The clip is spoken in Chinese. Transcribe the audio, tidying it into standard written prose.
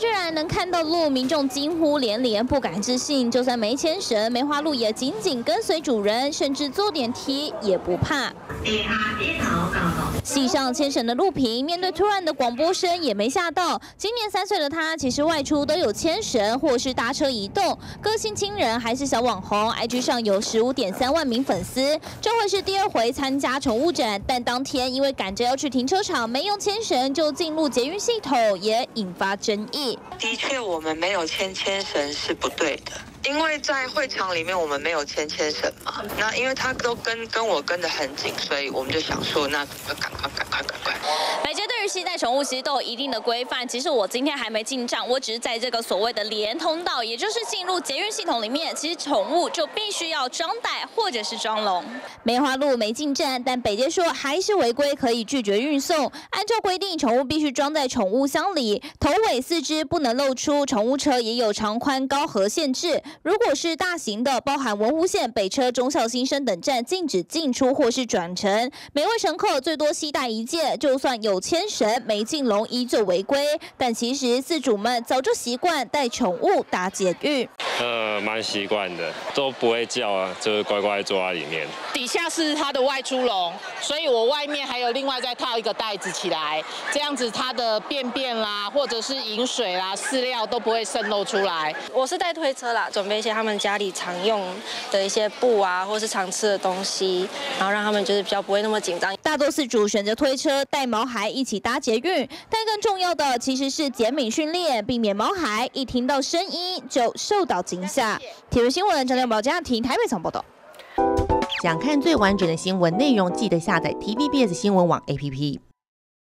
居然能看到鹿，民众惊呼连连，不敢置信。就算没牵绳，梅花鹿也紧紧跟随主人，甚至坐电梯也不怕。系上牵绳的鹿平，面对突然的广播声也没吓到。今年3岁的他，其实外出都有牵绳或是搭车移动，个性亲人还是小网红 ，IG 上有15.3万名粉丝。这会是第2回参加宠物展，但当天因为赶着要去停车场，没用牵绳就进入捷运系统，也引发争议。 的确，我们没有牵绳是不对的。因为在会场里面我们没有牵绳嘛，那因为他都跟我跟得很紧，所以我们就想说，那赶快。 百街对于携带宠物其实都有一定的规范。其实我今天还没进站，我只是在这个所谓的连通道，也就是进入捷运系统里面，其实宠物就必须要装袋或者是装笼。梅花鹿没进站，但北街说还是违规，可以拒绝运送。按照规定，宠物必须装在宠物箱里，头尾4只不能露出。宠物车也有长宽高和限制。如果是大型的，包含文湖线、北车、忠孝新生等站，禁止进出或是转乘。每位乘客最多携带1件，就算有牵绳没进笼，依旧违规。但其实饲主们早就习惯带宠物搭捷运。 蛮习惯的，都不会叫啊，就是乖乖坐在里面。 底下是它的外出笼，所以我外面还有另外再套一个袋子起来，这样子它的便便啦，或者是饮水啦、饲料都不会渗漏出来。 我是带推车啦，准备一些他们家里常用的一些布啊，或是常吃的东西，然后让他们就是比较不会那么紧张。 大多饲主选择推车带毛孩一起搭捷运，但更重要的其实是减敏训练，避免毛孩一听到声音就受到惊吓。体育新闻张亮宝家庭台北场报道。 想看最完整的新闻内容，记得下载 TVBS 新闻网 APP。